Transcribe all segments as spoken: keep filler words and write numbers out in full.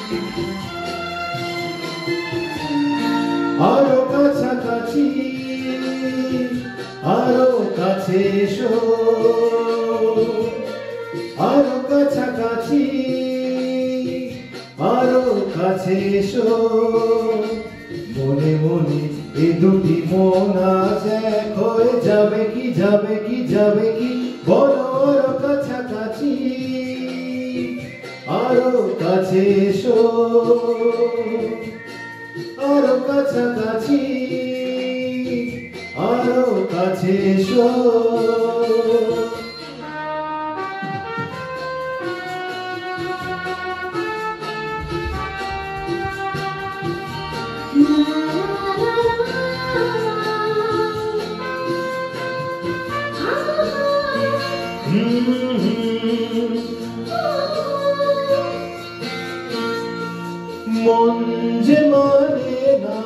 আরো কাছাকাছি আরো কাছে এসো আরো কাছাকাছি আরো কাছে এসো মনে মনে এ দুটি মন আজ এক হয়ে যাবে কি যাবে কি যাবে কি বলো আরো কাছাকাছি আরো কাছে এসো আরো কাছাকাছি আরো কাছে এসো মন যে মানে না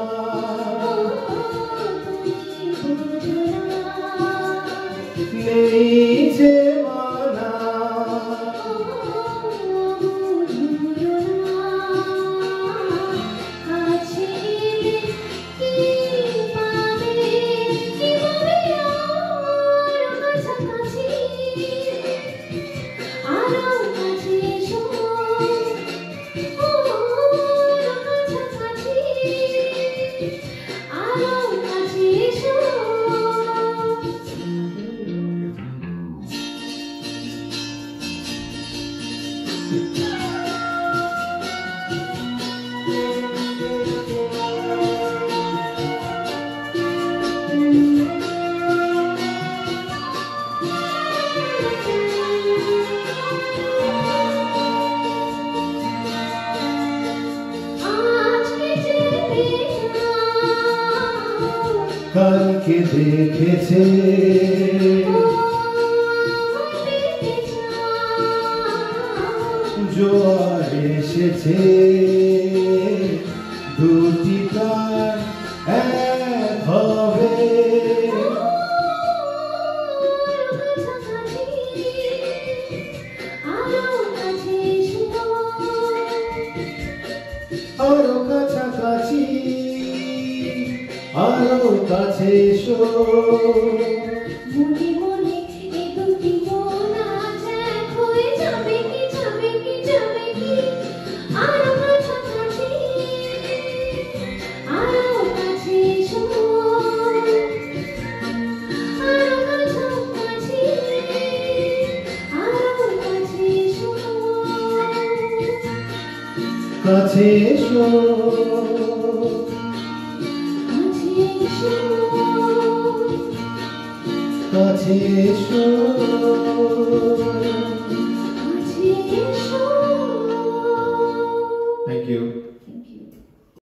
নেই যে মানা কালকে দেখেছে জোয়ার এসেছে দুটি প্রাণ এক হবে আরো কাছাকাছি আরো কাছে এসো মনে মনে এই দুটি মন আজ এক হয়ে যাবে কি যাবে কি যাবে কি আরো কাছাকাছি আরো কাছে এসো আরো কাছাকাছি আরো কাছে এসো কাছে এসো কাছে এসো Thank you.